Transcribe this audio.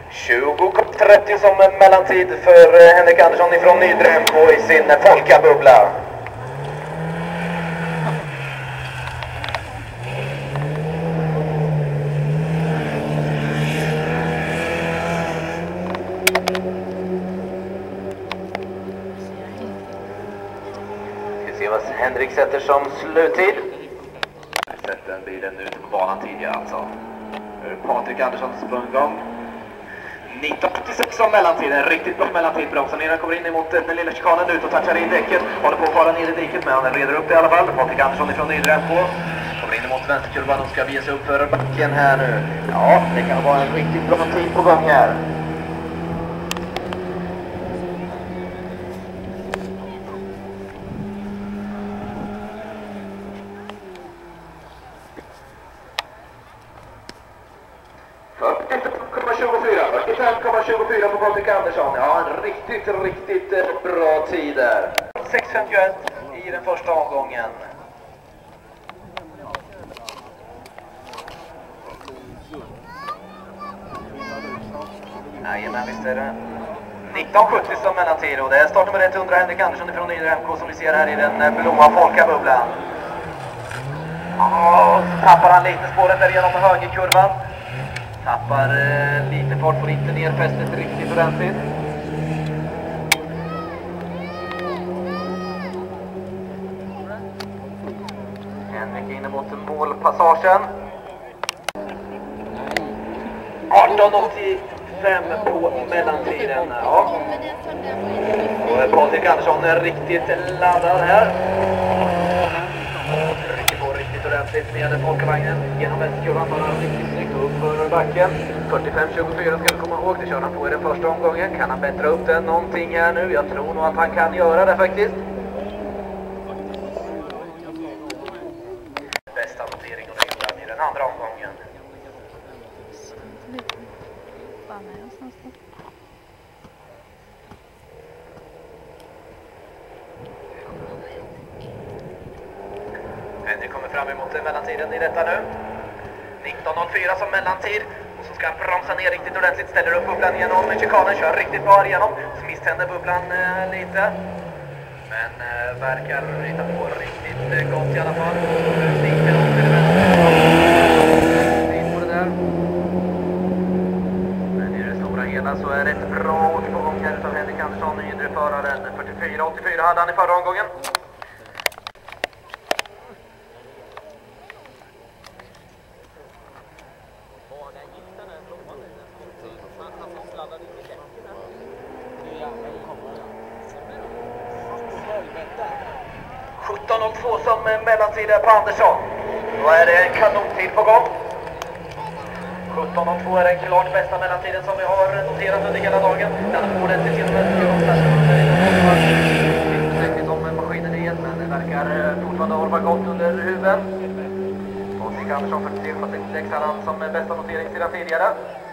20:30 som mellantid för Henrik Andersson ifrån Nydre MK i sin Folkabubbla. Ska se vad Henrik sätter som sluttid. Sätter bilen ute på banan tidigare alltså. Patrik Anderssons sprunggång. 19:86 som mellantiden, riktigt bra mellantid. Bromsar ner, han kommer in emot den lilla chikanen ut och touchar in däcket. Håller på att fara ner i diket, men han reder upp det i alla fall. Patrik Andersson ifrån Nydre MK. Kommer in emot vänsterkurvan och ska via sig upp för backen här nu. Ja, det kan vara en riktigt bra tid på gång här. på Patrik Andersson. Ja, en riktigt bra tid där. 6:51 i den första omgången. Jajamän, visst är det. 19:70 som mellantid och det är startnummer 100 Henrik Andersson från Nydre MK som vi ser här i den blåa Folkabubblan. Ja, så tappar han lite spåret där genom högerkurvan. Tappar lite fart, får inte ner fästet riktigt ordentligt. Henrik inne mot målpassagen. 18:85 på mellantiden. Ja. Och Patrik Andersson är riktigt laddad här. Rycker på riktigt ordentligt med folkvagnen genom vänsterkurvan. Tar han riktigt snyggt upp för backen. 45-24 ska vi komma ihåg. Det kör han på i den första omgången. Kan han bättra upp den någonting här nu? Jag tror nog att han kan göra det faktiskt. Bästa notering och det i den andra omgången. Henrik kommer fram emot mellantiden i detta nu. 19:04 som mellantid. Och så ska han bromsa ner riktigt ordentligt. Ställer upp bubblan genom chikanen. Kör riktigt bra igenom. Så misständer bubblan lite. Men verkar ryta på riktigt gott i alla fall. Lite upp till det på det där. Men i det stora hela så är det ett bra återgång här utav Henrik Andersson. Nydre föraren. 44-84 hade han i förra omgången. Som mellantid på Andersson. Då är det en kanontid på gång. 17:02 är den klart bästa mellantiden som vi har noterat under hela dagen. Den får ordentligt genom säkert om maskinen igen, men det verkar fortfarande hålla gott under huven. Patrik Andersson 43-46 hade han som bästa notering sedan tidigare.